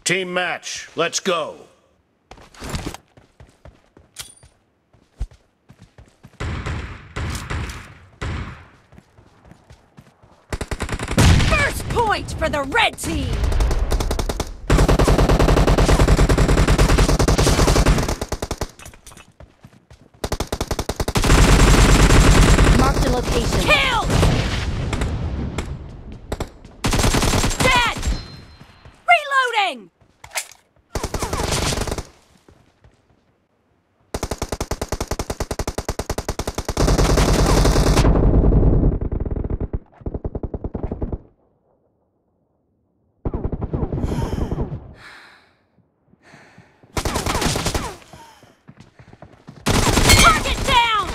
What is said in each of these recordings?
Team match, let's go. First point for the red team! Mark the location. Kill! Dead! Reloading! Target down!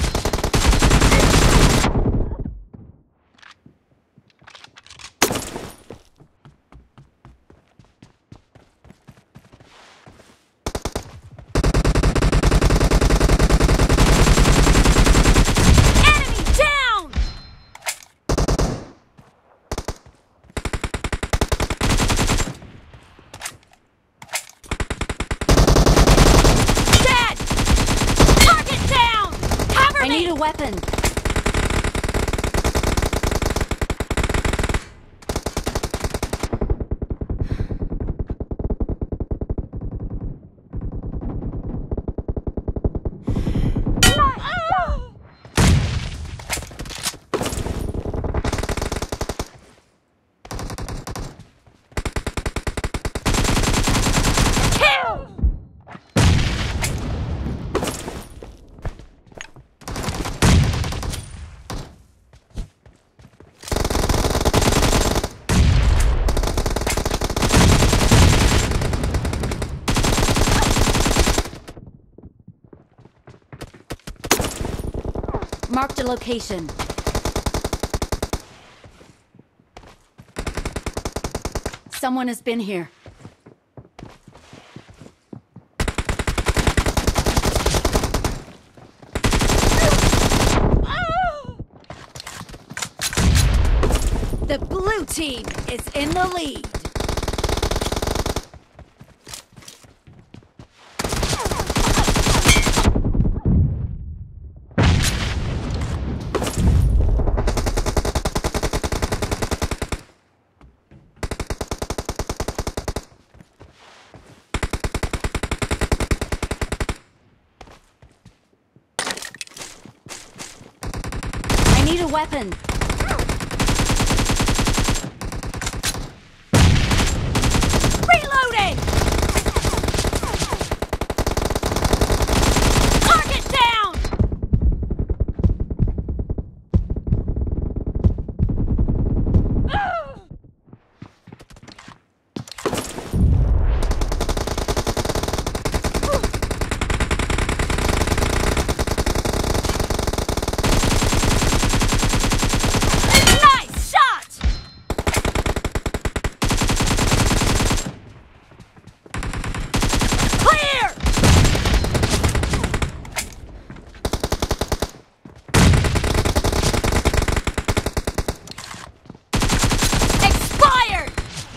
Enemy down! Dead! Target down! Cover me! I need a weapon. Kill! Marked a location. Someone has been here. The blue team is in the lead. I need a weapon. Reloading! Target down! Nice shot! Clear! Expired!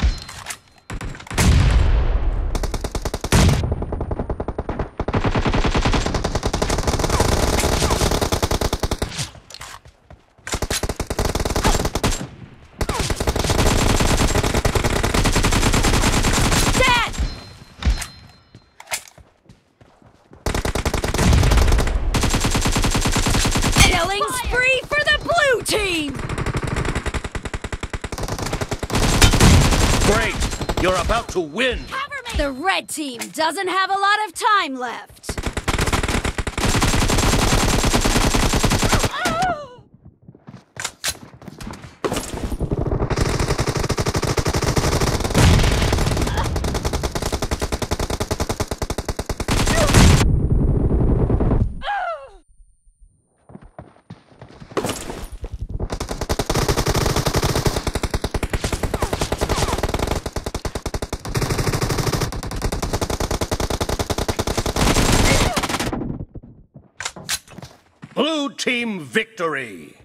Dead! Killing spree for the blue team! Great, you're about to win. Cover me! The red team doesn't have a lot of time left. Blue team victory.